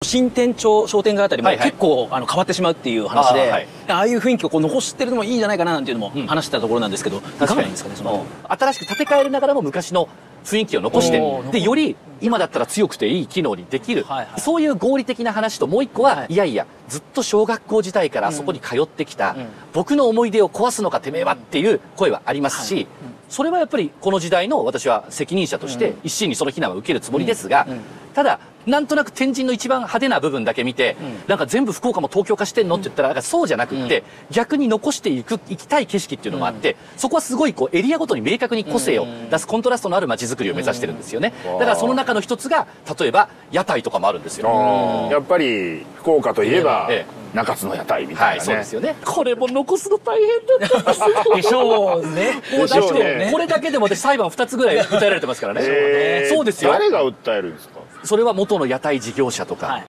新店長商店街あたりも結構変わってしまうっていう話で、ああいう雰囲気をこう残してるのもいいんじゃないかななんていうのも話してたところなんですけど、いかがなんですかね。 新しく建て替えながらも昔の雰囲気を残して、でより今だったら強くていい機能にできる、そういう合理的な話と、もう一個は、いやいやずっと小学校時代からそこに通ってきた、僕の思い出を壊すのかてめえはっていう声はありますし、それはやっぱりこの時代の私は責任者として一心にその非難は受けるつもりですが、ただなんとなく天神の一番派手な部分だけ見て、なんか全部福岡も東京化してんのって言ったら、なんかそうじゃなくって、逆に残していきたい景色っていうのもあって、そこはすごいこうエリアごとに明確に個性を出すコントラストのある街づくりを目指してるんですよね。だからその中の一つが例えば屋台とかもあるんですよ。 やっぱり福岡といえば中津の屋台みたいなね。 はい、そうですよね。これも残すの大変だったんですよ。 でしょうね。 もうだってこれだけでも私裁判2つぐらい訴えられてますからね。そうですよ。 誰が訴えるんですか。 それは元の屋台事業者とか、